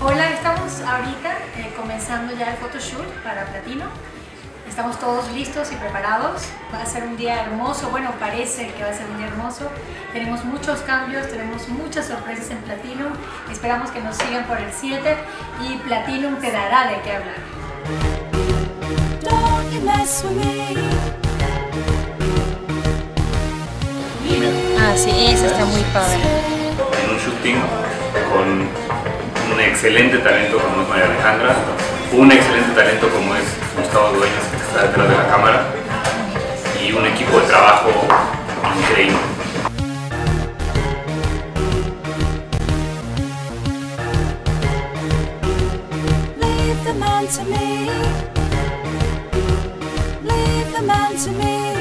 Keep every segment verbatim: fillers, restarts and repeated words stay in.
Hola, estamos ahorita eh, comenzando ya el photoshoot para Platino. Estamos todos listos y preparados. Va a ser un día hermoso, bueno, parece que va a ser un día hermoso. Tenemos muchos cambios, tenemos muchas sorpresas en Platinum. Esperamos que nos sigan por el siete y Platinum te dará de qué hablar. Ah, sí, esa está muy padre. En un shooting con un excelente talento como es María Alejandra, un excelente talento como es Gustavo Dueñas, que está detrás de la cámara, y un equipo de trabajo increíble. Leave the man to me. Leave the man to me.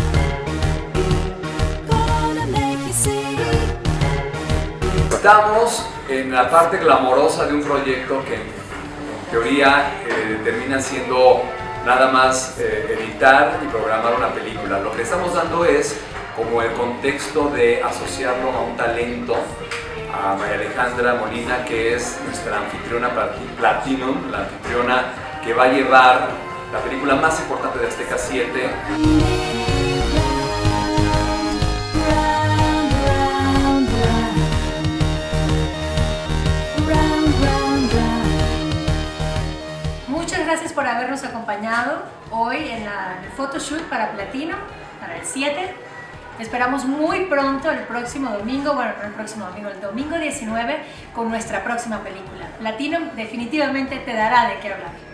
Gonna make you see. Estamos en la parte glamorosa de un proyecto que en teoría eh, termina siendo nada más eh, editar y programar una película. Lo que estamos dando es como el contexto de asociarlo a un talento, a María Alejandra Molina, que es nuestra anfitriona Platinum, la anfitriona que va a llevar la película más importante de Azteca siete. Muchas gracias por habernos acompañado hoy en la, el photoshoot para Platino, para el siete. Esperamos muy pronto, el próximo domingo, bueno, no el próximo domingo, el domingo diecinueve, con nuestra próxima película. Platino definitivamente te dará de qué hablar.